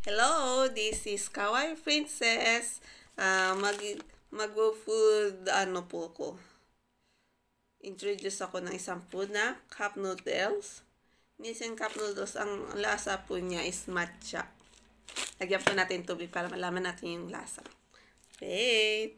Hello, this is Kawaii Princess. Mag-food po ko. Introduce ako ng isang food na cup noodles. Minsan cup noodles, ang lasa po niya is matcha. Lagyan po natin tubig para malaman natin yung lasa. Wait.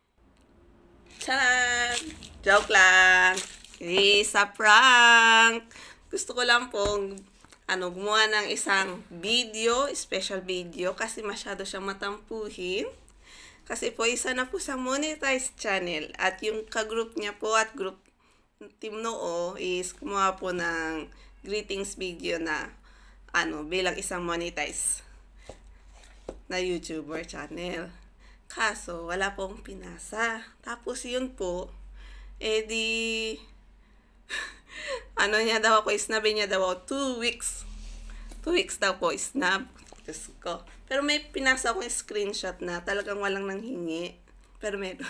Charan! Joke lang. Isa prank. Gusto ko lang pong gumawa ng isang video, special video, kasi masyado siyang matampuhin. Kasi po, isa na po sa Monitize channel. At yung ka-group niya po at group Team Noo is gumawa po ng greetings video na bilang isang Monitize na YouTuber channel. Kaso, wala pong pinasa. Tapos yun po, niya daw ako, isnabi niya daw ako 2 weeks. 2 weeks daw po, isnab. Diyos ko. Pero may pinasa akong screenshot na talagang walang nanghingi. Pero meron.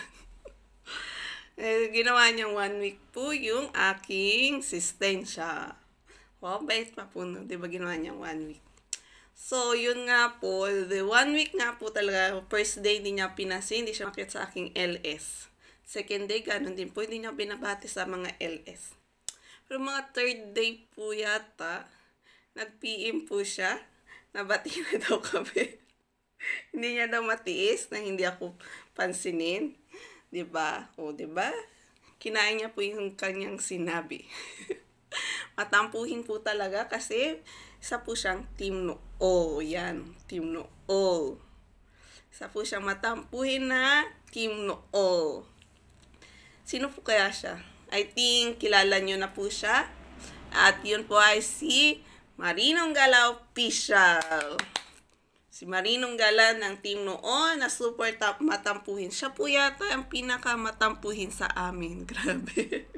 Ginawa niyang 1 week po yung aking sistensya. Wow, bait pa po. No? Diba ginawa niyang 1 week? So, yun nga po. The 1 week nga po talaga. First day, hindi niya pinasi. Hindi siya makita sa aking LS. Second day, ganun din po. Hindi niya binabati sa mga LS. Pero mga third day po yata, nag-PM po siya, nabati na daw kami. Hindi niya daw matiis na hindi ako pansinin. Diba? O, diba? Kinain niya po yung kanyang sinabi. Matampuhin po talaga kasi isa po siyang Team Noo. Yan, Team Noo. Isa po siyang matampuhin na Team Noo. Sino po kaya siya? I think kilala nyo na po siya. At yun po ay si Marinong Gala Official. Si Marinong Gala ng Team Noo na super top matampuhin. Siya po yata ang pinaka matampuhin sa amin. Grabe.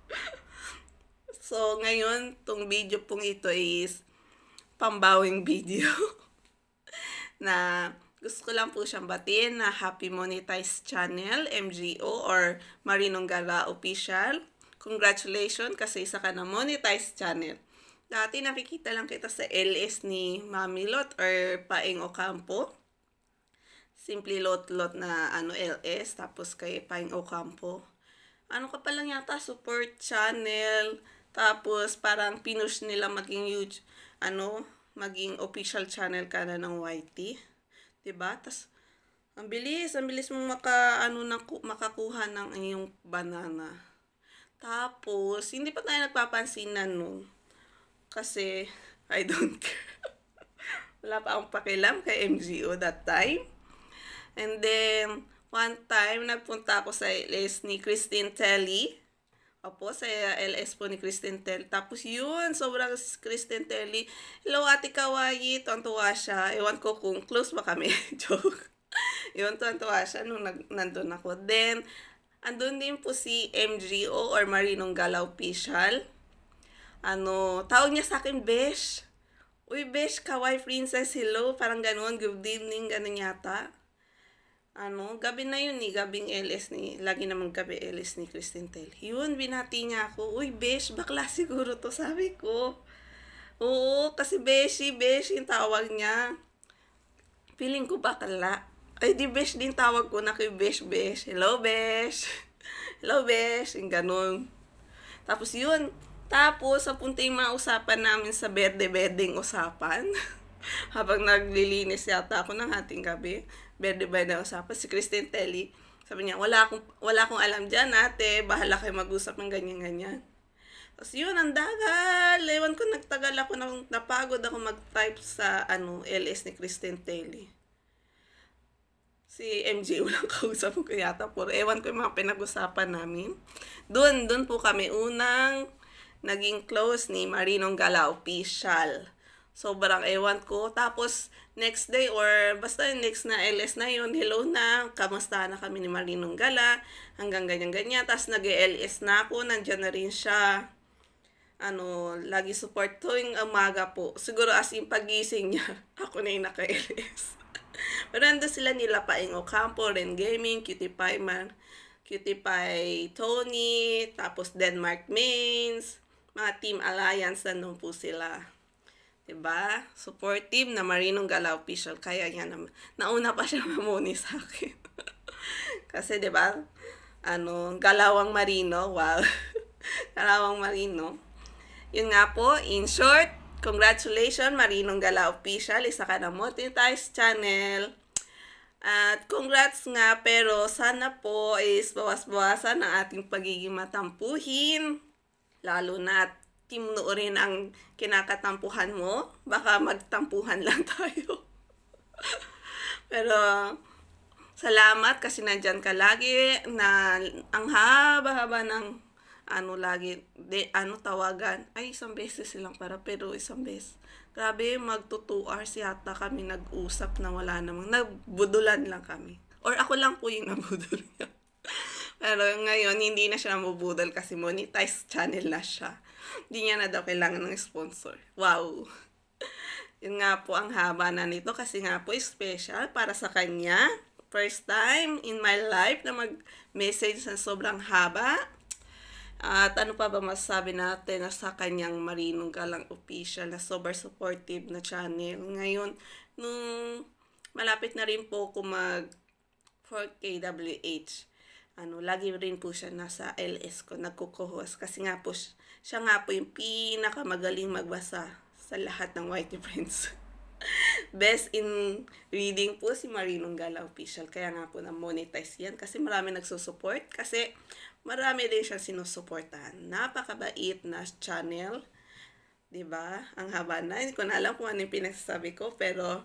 So, ngayon, tong video pong ito is pambawing video. Na gusto ko lang po siyang batiin na Happy Monitize Channel, MGO, or Marinong Gala Official. Congratulations kasi isa ka na Monitize Channel. Dati nakikita lang kita sa LS ni Mami Lot or Paing Ocampo. Simple Lot na LS, tapos kay Paing Ocampo. Ka pa lang yata, support channel. Tapos parang pinush nila maging huge, maging official channel ka na ng YT. Diba? Tas, ang bilis mong makakuha ng iyong banana. Tapos, hindi pa tayo nagpapansinan nun. Kasi, I don't care. Wala pa akong pakialam kay MGO that time. And then, one time, nagpunta ako sa LS ni Christine Telly. Opo, sa LS po ni Christine Telly. Tapos yun, sobrang Christine Telly. Hello, Ate Kawaii. Tuwan-tuwa siya. Ewan ko kung close ba kami. Joke. Yun, tuwan-tuwa siya nung nandun ako. Then, andun din po si MGO or Marinong Gala Official. Tawag niya sa akin, Besh. Uy, Besh, Kawaii Princess, hello. Parang ganun, good evening, ganun yata. Gabi na yun gabing LS ni, lagi naman gabi LS ni Christine Tell. Yun, binati niya ako, uy, Besh, bakla siguro to, sabi ko. Oo, kasi Beshi yung tawag niya. Feeling ko bakla. Ay, di Besh din tawag ko na kay Besh. Hello, Besh. Hello, Besh. Yung ganun. Tapos yun, napunta yung mga usapan namin sa berde-berdeng usapan. Habang naglilinis yata ako ng hating gabi, berde-berde usapan, si Christine Telly, sabi niya, wala akong alam dyan, ate, bahala kayo mag-usap ng ganyan-ganyan. Tapos yun, ang dagal. Ewan ko, nagtagal ako, napagod ako mag-type sa LS ni Christine Telly. Si MJ walang kausap ko yata, puro ewan ko yung mga pinag-usapan namin. Doon po kami unang naging close ni Marinong Gala Official. Sobrang ewan ko. Tapos, next day or basta next na LS na yun, hello na, kamusta na kami ni Marinong Gala, hanggang ganyan-ganyan. Tapos, nag-LS na ako, nandyan na rin siya. Lagi support tuwing umaga po. Siguro as in pagising niya, ako na yung naka-LS. Pero nandun sila nila Paing Ocampo, Ren Gaming, Cutie Pie Tony, tapos Denmark Mains, mga Team Alliance, nandun po sila. Diba? Supportive na Marinong Gala official. Kaya niya naman. Nauna pa siya mamuni sa akin. Kasi diba? Galawang Marino. Wow. Galawang Marino. Yun nga po. In short, congratulations Marinong Gala official. Isa ka na Monitize channel. At congrats nga, pero sana po is bawas-bawasan ang ating pagiging matampuhin. Lalo na at tinuorin ang kinakatampuhan mo. Baka magtampuhan lang tayo. Pero salamat kasi nandyan ka lagi na ang haba-haba ng tawagan. Ay, isang beses silang pero isang beses. Grabe, magto 2 hours yata kami nag-usap na wala namang. Nagbudulan lang kami. Or ako lang po yung nabudol niya. Pero ngayon, hindi na siya nabubudol kasi monetize channel na siya. Hindi niya na daw kailangan ng sponsor. Wow! Yun nga po ang haba na nito kasi nga po special para sa kanya. First time in my life na mag-message na sobrang haba. At ano pa ba masasabi natin na sa kanyang Marinong Galang official na sobrang supportive na channel. Ngayon, nung malapit na rin po ako mag 4KWH, lagi rin po siya nasa LS ko, nagkukuhos. Kasi nga po, siya nga po yung pinakamagaling magbasa sa lahat ng Whitey Friends. Best in reading po si Marinong Gala official. Kaya nga po na-monetize yan kasi marami nagsusupport. Kasi marami din siya sinusuportahan. Napakabait na channel. Diba? Ang haba na. Hindi ko na alam kung ano yung pinagsasabi ko. Pero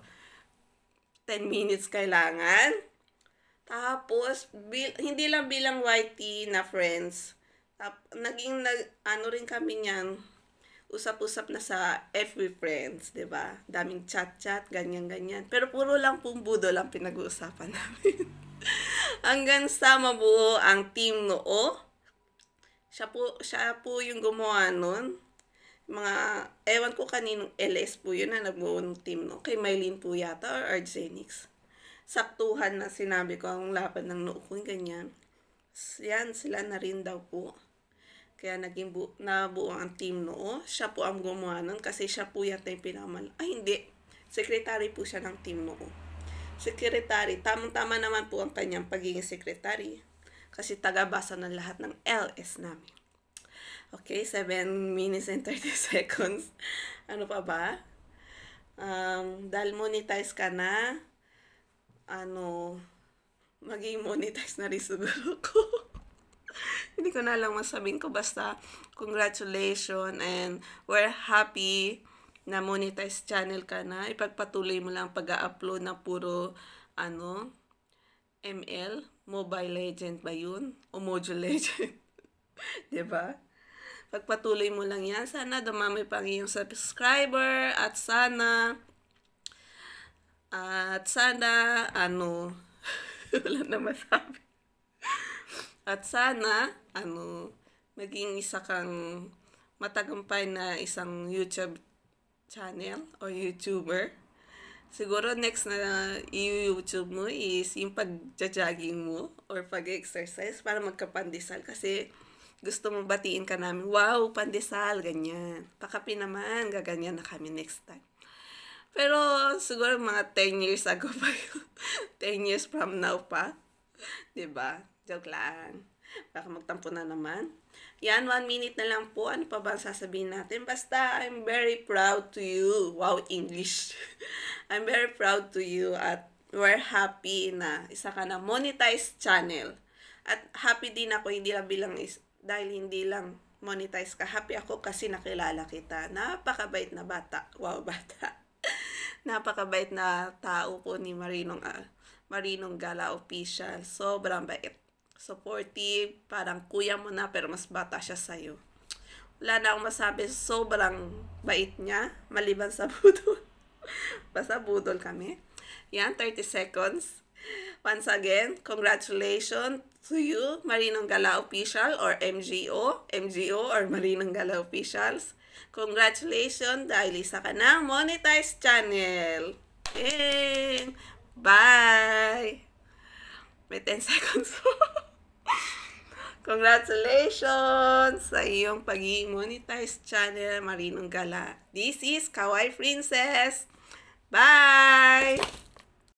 10 minutes kailangan. Tapos, hindi lang bilang YT na friends. Naging rin kami niyan. Usap-usap na sa FB friends, diba? Daming chat-chat, ganyan-ganyan. Pero puro lang pong budol ang pinag-uusapan namin. Hanggang sa mabuo ang team noo. Siya po yung gumawa nun. Ewan ko kaninong LS po yun na nagbuo ng team no. Kay Mylene po yata or Argenix. Saktuhan na sinabi ko ang lapad ng noo ko, ganyan. Yan, sila na rin daw po. Kaya naging nabuo ang team noo. Siya po ang gumawa nun kasi siya po yata yung hindi. Secretary po siya ng team noo. Secretary. Tamang-tama naman po ang kanyang pagiging secretary. Kasi taga-basa ng lahat ng LS namin. Okay, 7 minutes and 30 seconds. Ano pa ba? Dahil monetize ka na, maging monetize na rin siguro ko. Hindi ko na lang masabihin ko. Basta, congratulations and we're happy na monetize channel ka na. Ipagpatuloy mo lang pag-upload na puro, ML, Mobile Legend ba yun? O Mobile Legend? Diba? Pagpatuloy mo lang yan. Sana dumami pa ang iyong subscriber at sana, wala na masabi. At sana, maging isa kang matagumpay na isang YouTube channel o YouTuber. Siguro next na YouTube mo is yung pag-jogging mo or pag-exercise para magkapandesal kasi gusto mo batiin ka namin. Wow, pandesal, ganyan. Pakapi naman, gaganyan na kami next time. Pero siguro mga 10 years ago pa yun. 10 years from now pa. Diba? Joke lang. Baka magtampo na naman. Yan, 1 minute na lang po. Ano pa ba ang sasabihin natin? Basta, I'm very proud to you. Wow, English. I'm very proud to you at we're happy na isa ka na monetize channel. At happy din ako, dahil hindi lang monetize ka. Happy ako kasi nakilala kita. Napakabait na bata. Wow, bata. Napakabait na tao po ni Marinong Gala official. Sobrang bait. Supportive, parang kuya mo na pero mas bata siya sa'yo. Wala na akong masabi, sobrang bait niya, maliban sa budol. Basta budol kami. Yan, 30 seconds. Once again, congratulations to you, Marinong Gala official or MGO or Marinong Gala officials. Congratulations dahil isa ka ng monetize channel. Yay! Bye! May 10 seconds. Congratulations sa iyong pagiging monetized channel, Marinong Gala. This is Kawaii Princess. Bye!